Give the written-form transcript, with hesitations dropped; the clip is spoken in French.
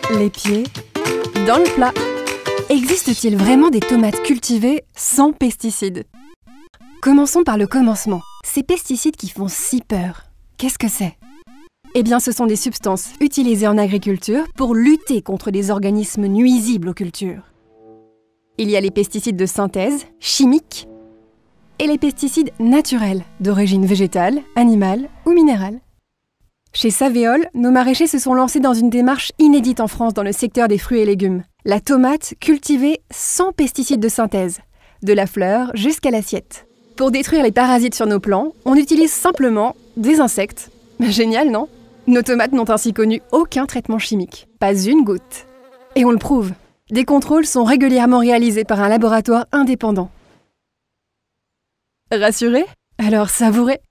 les pieds dans le plat. Existe-t-il vraiment des tomates cultivées sans pesticides? Commençons par le commencement. Ces pesticides qui font si peur, qu'est-ce que c'est? Eh bien, ce sont des substances utilisées en agriculture pour lutter contre des organismes nuisibles aux cultures. Il y a les pesticides de synthèse, chimiques, et les pesticides naturels, d'origine végétale, animale ou minérale. Chez Savéol, nos maraîchers se sont lancés dans une démarche inédite en France dans le secteur des fruits et légumes. La tomate cultivée sans pesticides de synthèse, de la fleur jusqu'à l'assiette. Pour détruire les parasites sur nos plants, on utilise simplement des insectes. Génial, non? Nos tomates n'ont ainsi connu aucun traitement chimique. Pas une goutte. Et on le prouve. Des contrôles sont régulièrement réalisés par un laboratoire indépendant. Rassuré? Alors savourez!